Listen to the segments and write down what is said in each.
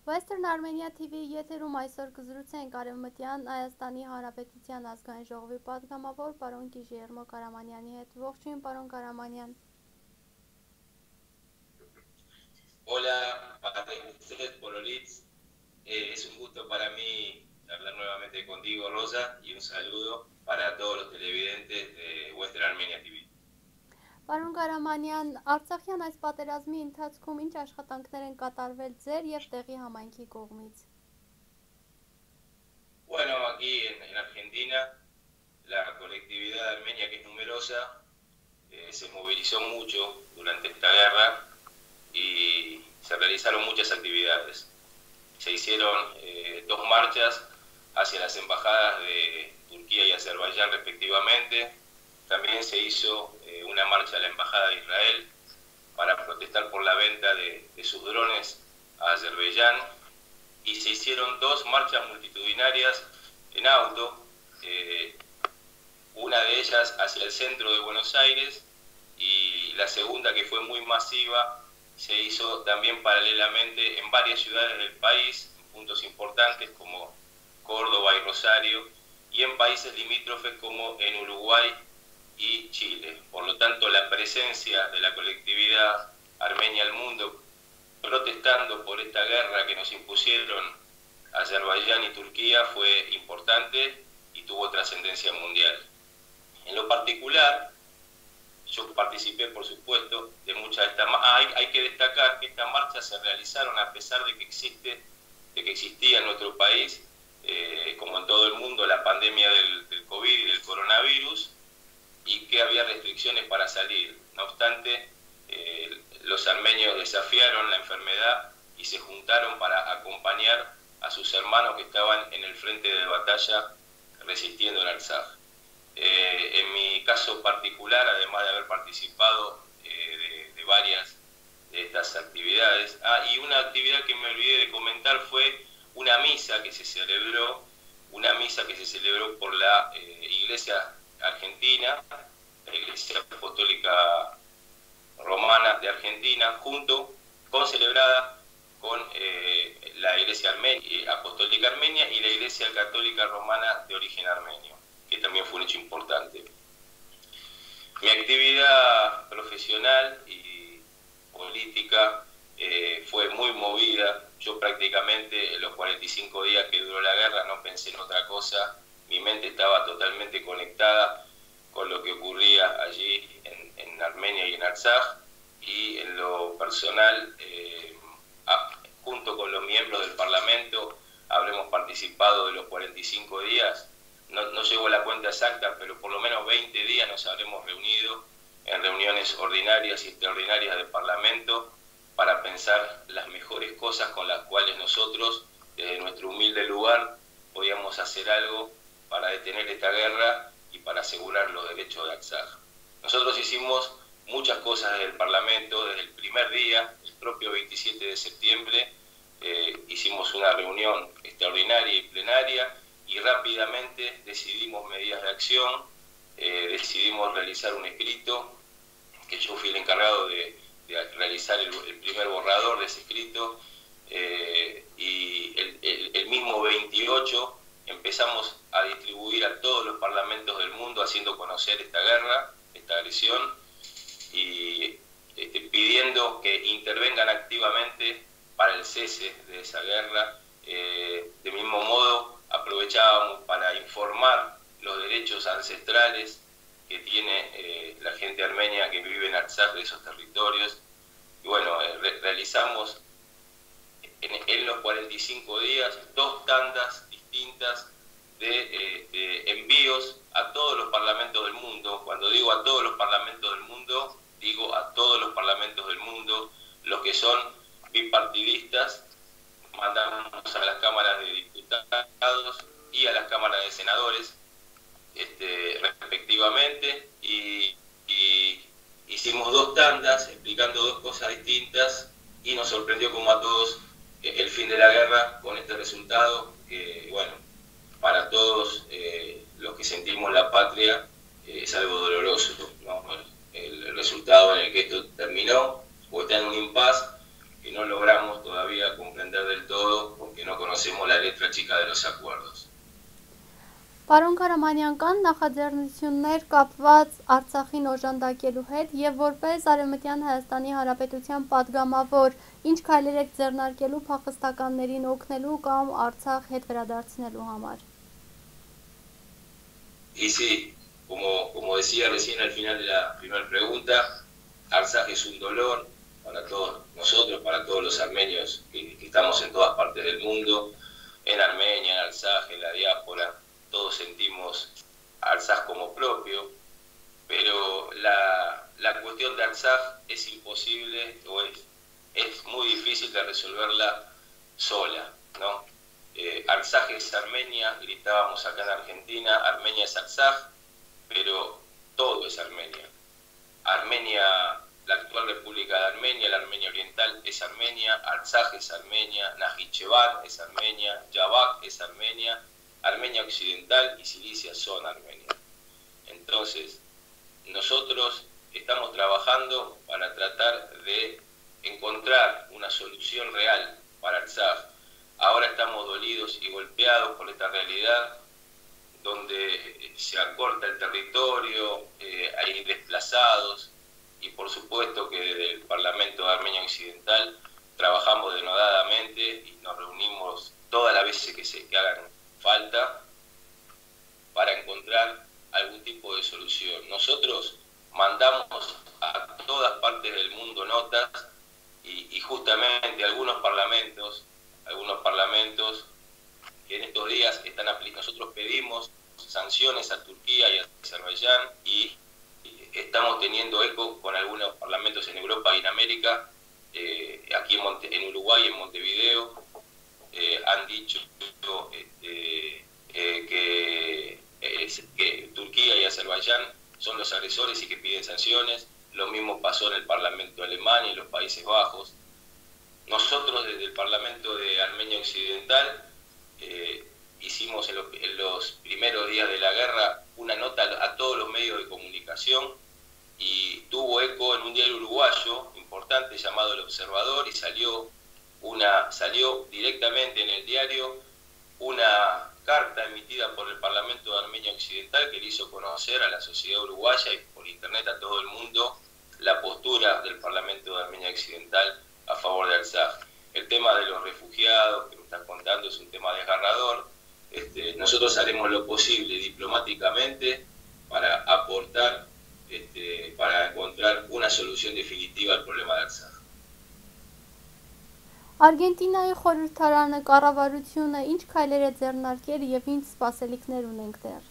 Western Armenia TV-ի եթերում այսօր կզրուցենք Արևմտյան Հայաստանի Հանրապետության ազգային ժողովի պատգամավոր պարոն Գիժերմո Կարամանյանի հետ։ Ողջույն, պարոն Կարամանյան։ Hola, para ustedes, Pololitz. Es un gusto para mí hablar nuevamente contigo, Rosa, y un saludo para todos los televidentes de Western Armenia TV. Պարոն Կարամանյան, Արցախյան այս պատերազմի ընթացքում ինչ աշխատանքներ են կատարվել ձեր եւ տեղի համայնքի կողմից։ Bueno, aquí en Argentina, la colectividad armenia, que es numerosa, se movilizó mucho durante esta guerra y se realizaron muchas actividades. Se hicieron dos marchas hacia las embajadas de Turquía y Azerbaiyán respectivamente. También se hizo una marcha a la Embajada de Israel para protestar por la venta de sus drones a Azerbaiyán, y se hicieron dos marchas multitudinarias en auto, una de ellas hacia el centro de Buenos Aires y la segunda, que fue muy masiva, se hizo también paralelamente en varias ciudades del país, en puntos importantes como Córdoba y Rosario, y en países limítrofes como en Uruguay y Chile. Por lo tanto, la presencia de la colectividad armenia al mundo protestando por esta guerra que nos impusieron Azerbaiyán y Turquía fue importante y tuvo trascendencia mundial. En lo particular, yo participé, por supuesto, de muchas de estas marchas. Hay que destacar que estas marchas se realizaron a pesar de que existía en nuestro país, como en todo el mundo, la pandemia del COVID y del coronavirus, y que había restricciones para salir. No obstante, los armenios desafiaron la enfermedad y se juntaron para acompañar a sus hermanos que estaban en el frente de batalla resistiendo en Artsaj. En mi caso particular, además de haber participado de varias de estas actividades, y una actividad que me olvidé de comentar fue una misa que se celebró por la Iglesia Argentina, la Iglesia Apostólica Romana de Argentina, celebrada con la Iglesia Apostólica Armenia y la Iglesia Católica Romana de origen armenio, que también fue un hecho importante. Mi actividad profesional y política fue muy movida. Yo prácticamente en los 45 días que duró la guerra no pensé en otra cosa. Mi mente estaba totalmente conectada con lo que ocurría allí en Armenia y en Artsaj, y en lo personal, junto con los miembros del Parlamento, habremos participado de los 45 días. No llevo la cuenta exacta, pero por lo menos 20 días nos habremos reunido en reuniones ordinarias y extraordinarias del Parlamento para pensar las mejores cosas con las cuales nosotros, desde nuestro humilde lugar, podíamos hacer algo para detener esta guerra y para asegurar los derechos de Artsaj. Nosotros hicimos muchas cosas desde el Parlamento. Desde el primer día, el propio 27 de septiembre, hicimos una reunión extraordinaria y plenaria, y rápidamente decidimos medidas de acción. Decidimos realizar un escrito, que yo fui el encargado de realizar el primer borrador de ese escrito, y el mismo 28 empezamos a distribuir a todos los parlamentos del mundo, haciendo conocer esta guerra, esta agresión, y pidiendo que intervengan activamente para el cese de esa guerra. De mismo modo, aprovechábamos para informar los derechos ancestrales que tiene la gente armenia que vive en Artsaj, de esos territorios. Y bueno, realizamos en los 45 días dos tandas distintas de envíos a todos los parlamentos del mundo. Cuando digo a todos los parlamentos del mundo, digo a todos los parlamentos del mundo. Los que son bipartidistas, mandamos a las cámaras de diputados y a las cámaras de senadores, respectivamente, y hicimos dos tandas explicando dos cosas distintas, y nos sorprendió como a todos el fin de la guerra con este resultado, que bueno, para todos los que sentimos la patria es algo doloroso, ¿no? El resultado en el que esto terminó, o está en un impasse, que no logramos todavía comprender del todo porque no conocemos la letra chica de los acuerdos. Պարոն Կարամանյան, կան նախաձեռնություններ կապված Արցախին օժանդակելու հետ եւ որպես Արևմտյան Հայաստանի Հանրապետության падգամավոր, ինչ քայլեր եք ձեռնարկելու փախստականներին օգնելու կամ Արցախ հետ վերադարձնելու համար։ Y sí, como decía recién al final de la primera pregunta, Artsaj es un dolor para todos nosotros, para todos los armenios que estamos en todas partes del mundo, en Armenia, en Artsaj, en la diáspora, todos sentimos Artsaj como propio, pero la cuestión de Artsaj es imposible o es muy difícil de resolverla sola, ¿no? Artsaj es Armenia, gritábamos acá en Argentina, Armenia es Artsaj, pero todo es Armenia. Armenia, la actual República de Armenia, la Armenia Oriental es Armenia, Artsaj es Armenia, Najicheván es Armenia, Yabak es Armenia, Armenia Occidental y Cilicia son Armenia. Entonces, nosotros estamos trabajando para tratar de encontrar una solución real para Artsaj. Ahora estamos dolidos y golpeados por esta realidad donde se acorta el territorio, hay desplazados y por supuesto que desde el Parlamento de Armenia Occidental trabajamos denodadamente y nos reunimos todas las veces que hagan falta para encontrar algún tipo de solución. Nosotros mandamos a todas partes del mundo notas y justamente algunos parlamentos que en estos días están aplicando. Nosotros pedimos sanciones a Turquía y a Azerbaiyán y estamos teniendo eco con algunos parlamentos en Europa y en América. Aquí en Uruguay, en Montevideo, han dicho que Turquía y Azerbaiyán son los agresores y que piden sanciones. Lo mismo pasó en el Parlamento alemán y en los Países Bajos. Nosotros desde el Parlamento de Armenia Occidental hicimos en los primeros días de la guerra una nota a todos los medios de comunicación y tuvo eco en un diario uruguayo importante llamado El Observador y salió directamente en el diario una carta emitida por el Parlamento de Armenia Occidental que le hizo conocer a la sociedad uruguaya y por internet a todo el mundo la postura del Parlamento de Armenia Occidental a favor de Artsaj. El tema de los refugiados que me estás contando es un tema desgarrador. Nosotros haremos lo posible diplomáticamente para aportar, para encontrar una solución definitiva al problema de Artsaj. Արգենտինայի խորհրդարանը, կառավարությունը ինչ քայլեր է ձեռնարկել եւ ինչ սպասելիքներ ունենք դեռ։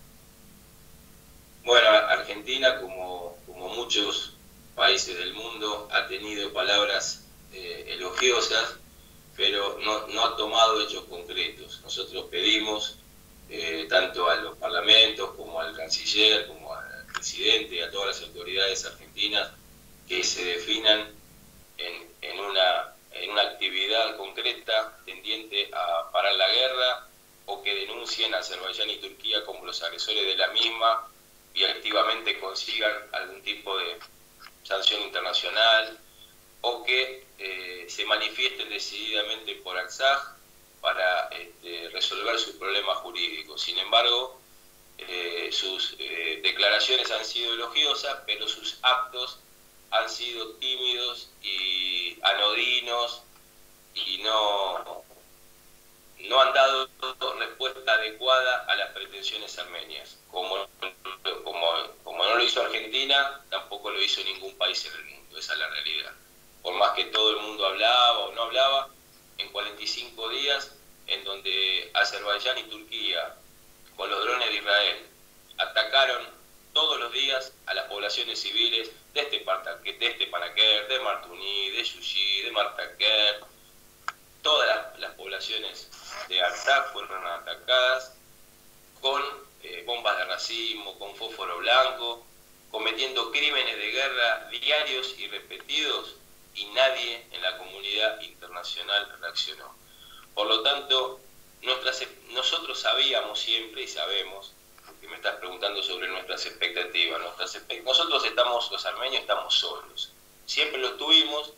Bueno, Argentina, como muchos países del mundo, ha tenido palabras elogiosas, pero no ha tomado hechos concretos. Nosotros pedimos tanto a los parlamentos como al canciller, como al presidente y a todas las autoridades argentinas que se definan en una actividad concreta tendiente a parar la guerra o que denuncien a Azerbaiyán y Turquía como los agresores de la misma y activamente consigan algún tipo de sanción internacional o que se manifiesten decididamente por Artsaj para resolver sus problemas jurídicos. Sin embargo, sus declaraciones han sido elogiosas, pero sus actos han sido tímidos y anodinos y no han dado respuesta adecuada a las pretensiones armenias. Como no lo hizo Argentina, tampoco lo hizo ningún país en el mundo, esa es la realidad. Por más que todo el mundo hablaba o no hablaba, en 45 días, en donde Azerbaiyán y Turquía, con los drones de Israel, atacaron todos los días a las poblaciones civiles de Stepanakert, de Martuní, de Yuyi, de Martaker. Todas las poblaciones de Artsaj fueron atacadas con bombas de racimo, con fósforo blanco, cometiendo crímenes de guerra diarios y repetidos, y nadie en la comunidad internacional reaccionó. Por lo tanto, nosotros sabíamos siempre y sabemos, porque me estás preguntando sobre nuestras expectativas, nosotros los armenios estamos solos, siempre lo tuvimos,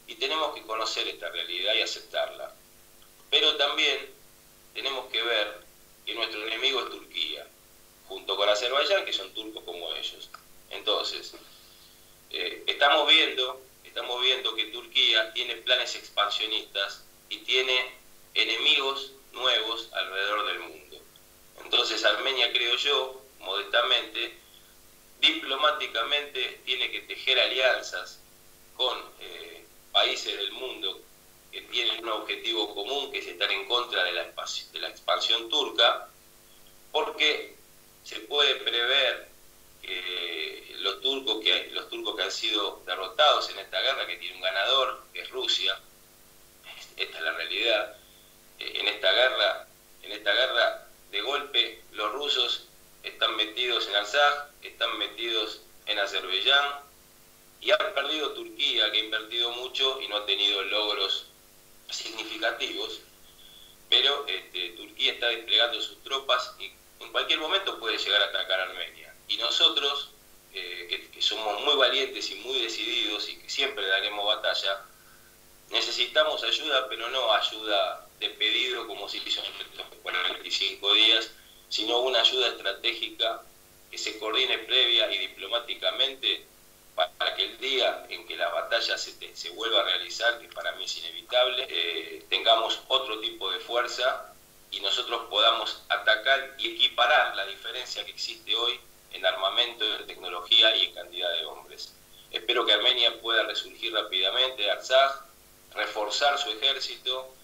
y tenemos que conocer esta realidad y aceptarla. Pero también tenemos que ver que nuestro enemigo es Turquía, junto con Azerbaiyán, que son turcos como ellos. Entonces, estamos viendo que Turquía tiene planes expansionistas y tiene enemigos nuevos alrededor del mundo. Entonces, Armenia, creo yo, modestamente, diplomáticamente tiene que tejer alianzas con países del mundo que tienen un objetivo común, que es estar en contra de la expansión turca, porque se puede prever que los turcos que han sido derrotados en esta guerra, que tiene un ganador, que es Rusia, esta es la realidad, en esta guerra de golpe los rusos están metidos en Artsaj, están metidos en Azerbaiyán, y han perdido Turquía, que ha invertido mucho y no ha tenido logros significativos, pero Turquía está desplegando sus tropas y en cualquier momento puede llegar a atacar a Armenia. Y nosotros, que somos muy valientes y muy decididos y que siempre daremos batalla, necesitamos ayuda, pero no ayuda de pedido como se hizo en estos 45 días, sino una ayuda estratégica que se coordine previa y diplomáticamente para que el día en que la batalla se vuelva a realizar, que para mí es inevitable, tengamos otro tipo de fuerza y nosotros podamos atacar y equiparar la diferencia que existe hoy en armamento, en tecnología y en cantidad de hombres. Espero que Armenia pueda resurgir rápidamente, Artsaj, reforzar su ejército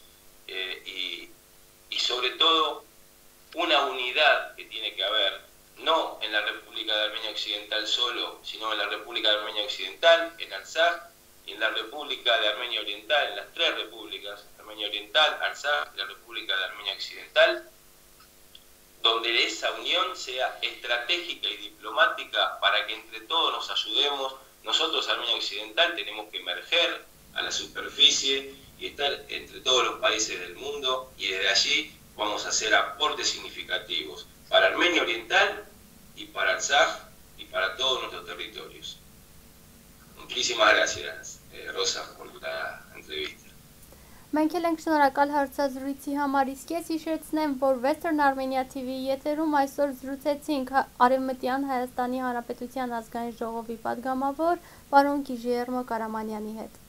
y sobre todo una unidad que tiene que haber, no en la República de Armenia Occidental solo, sino en la República de Armenia Occidental, en Artsaj, y en la República de Armenia Oriental, en las tres repúblicas, Armenia Oriental, Artsaj y la República de Armenia Occidental, donde esa unión sea estratégica y diplomática para que entre todos nos ayudemos. Nosotros, Armenia Occidental, tenemos que emerger a la superficie y estar entre todos los países del mundo, y desde allí vamos a hacer aportes significativos para Armenia Oriental y para Artsaj y para todos nuestros territorios. Muchísimas gracias, Rosa, por la entrevista. Մենք էլ ենք շնորհակալ հարցազրույցի համար, իսկ ես հիշեցնեմ, որ Western Armenia TV-ի եթերում այսօր զրուցեցինք Արևմտյան Հայաստանի Հանրապետության ազգային ժողովի պատգամավոր պարոն Գիժերմո Կարամանյանի հետ։